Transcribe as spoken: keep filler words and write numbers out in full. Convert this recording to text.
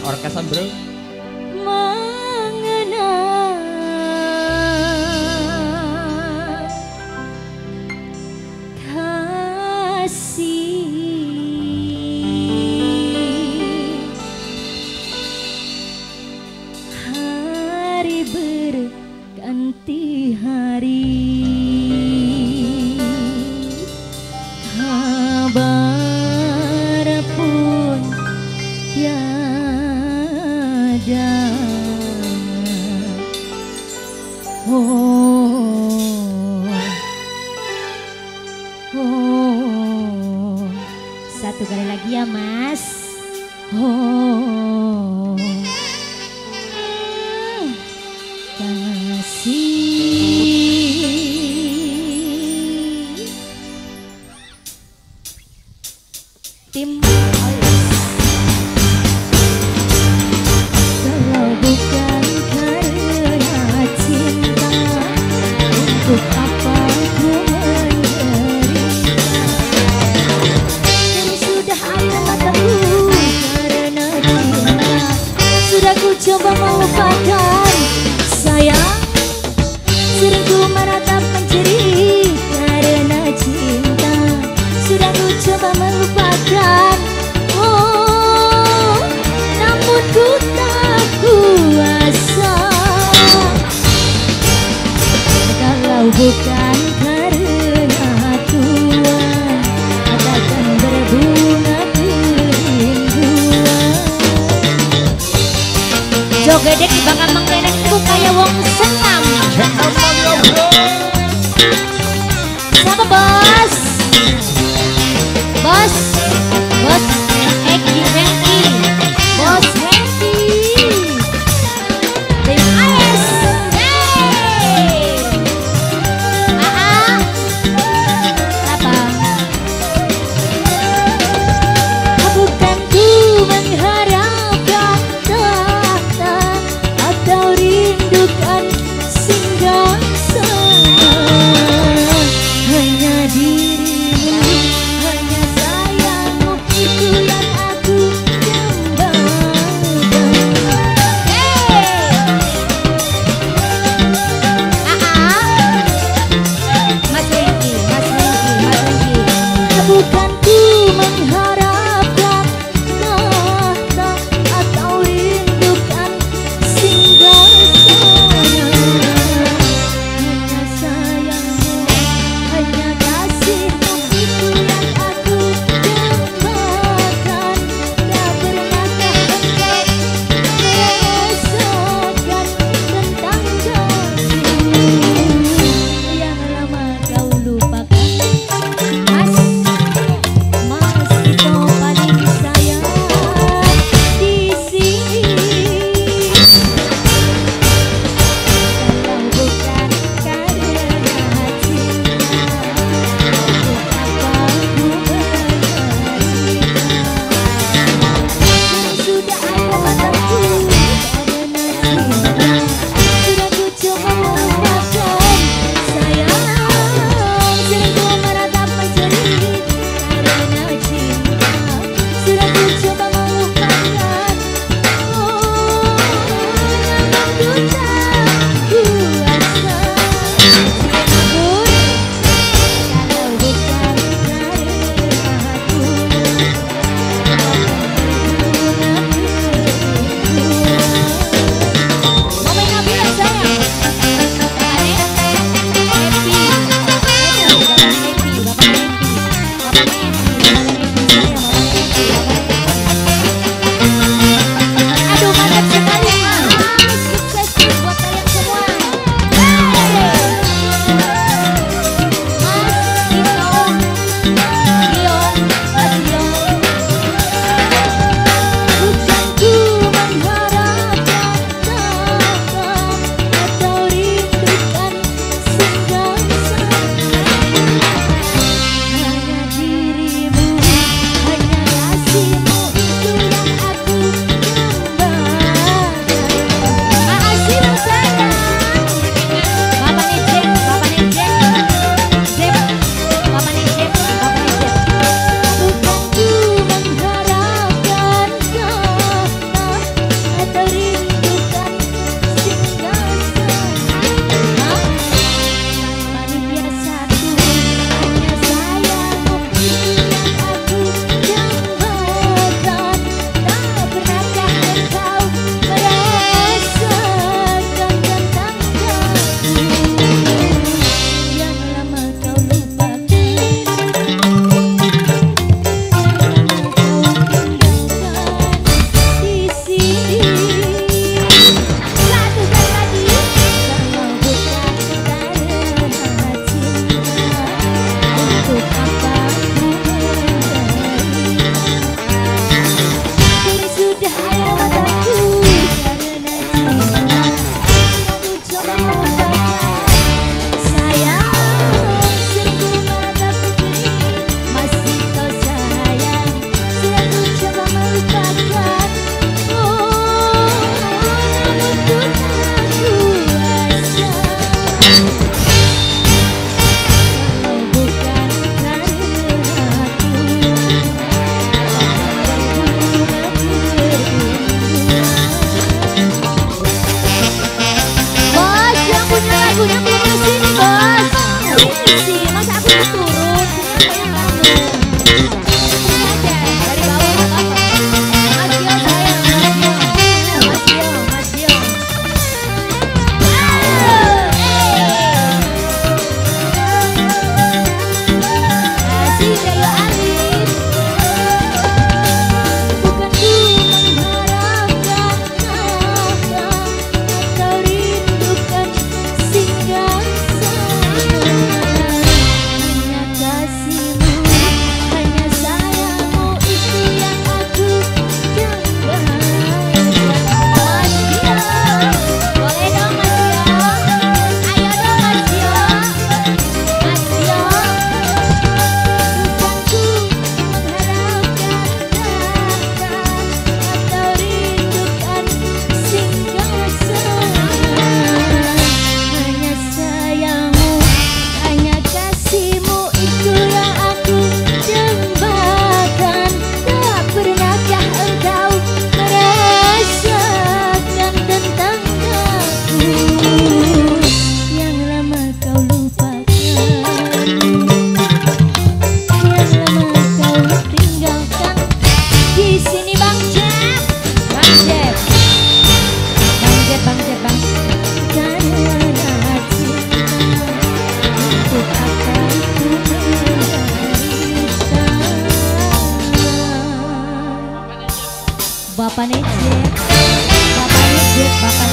orkesan bro. Mengenang kasih hari berganti hari. Kabar pun tiada. Oh, oh, satu kali lagi ya mas. Oh, kasih. Tim kalau bukan karena cinta, untuk apa ku menderita? Dan sudah aku mataku karena cinta, sudah ku coba melupakan sayang, sering ku meratap mencuri karena cinta, sudah ku coba melupakan. Oh, namun ku tak kuasa. Kalau bukan karena Tuhan, takkan berbunga kerinduan. Jogedet di bangka menggenek ku kaya wong senam. Siapa bos? Bos, bos Eki Hengki, bos Hengki, tim Ares, hey, ah, apa? Bukan ku mengharapkan datang atau rindukan singgah sana, hanya dirimu, hanya sayang. Bapak Nejet, Bapak Nejet, Bapak